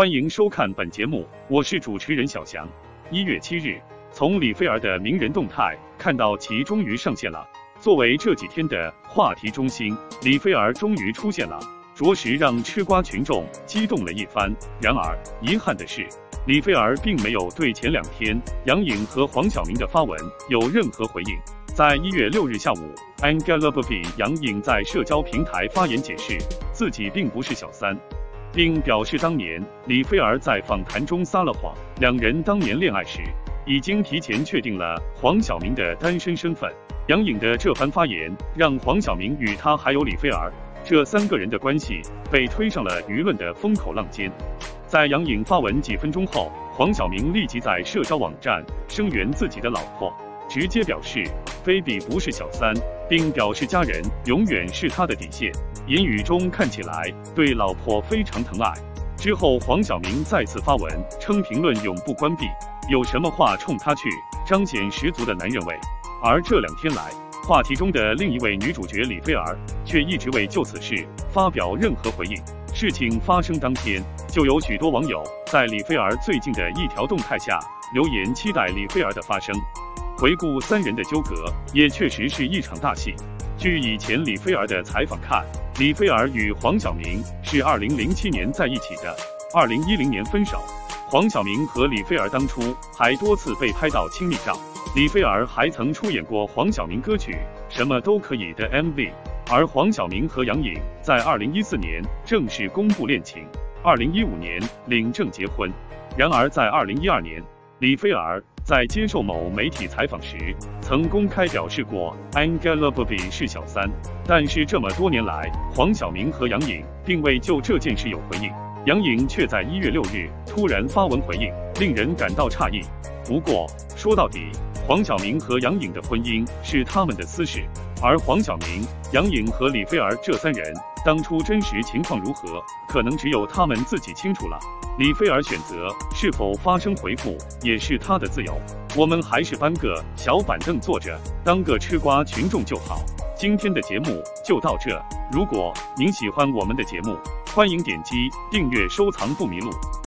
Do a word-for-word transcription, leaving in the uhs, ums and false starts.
欢迎收看本节目，我是主持人小翔。一月七日，从李菲儿的名人动态看到其终于上线了。作为这几天的话题中心，李菲儿终于出现了，着实让吃瓜群众激动了一番。然而，遗憾的是，李菲儿并没有对前两天杨颖和黄晓明的发文有任何回应。在一月六日下午 ，Angelababy 杨颖在社交平台发言解释自己并不是小三，并表示当年李菲儿在访谈中撒了谎，两人当年恋爱时已经提前确定了黄晓明的单身身份。杨颖的这番发言让黄晓明与他还有李菲儿这三个人的关系被推上了舆论的风口浪尖。在杨颖发文几分钟后，黄晓明立即在社交网站声援自己的老婆，直接表示 baby 不是小三，并表示家人永远是他的底线，言语中看起来对老婆非常疼爱。之后黄晓明再次发文称评论永不关闭，有什么话冲他去，彰显十足的男人味。而这两天来，话题中的另一位女主角李菲儿却一直未就此事发表任何回应。事情发生当天，就有许多网友在李菲儿最近的一条动态下留言期待李菲儿的发声。回顾三人的纠葛，也确实是一场大戏。据以前李菲儿的采访看，李菲儿与黄晓明是二零零七年在一起的，二零一零年分手。黄晓明和李菲儿当初还多次被拍到亲密照，李菲儿还曾出演过黄晓明歌曲《什么都可以》的 M V。而黄晓明和杨颖在二零一四年正式公布恋情，二零一五年领证结婚。然而在二零一二年，李菲儿在接受某媒体采访时，曾公开表示过 Angelababy 是小三，但是这么多年来，黄晓明和杨颖并未就这件事有回应。杨颖却在一月六日突然发文回应，令人感到诧异。不过说到底，黄晓明和杨颖的婚姻是他们的私事，而黄晓明、杨颖和李菲儿这三人当初真实情况如何，可能只有他们自己清楚了。李菲儿选择是否发声回复也是她的自由，我们还是搬个小板凳坐着，当个吃瓜群众就好。今天的节目就到这，如果您喜欢我们的节目，欢迎点击订阅收藏不迷路。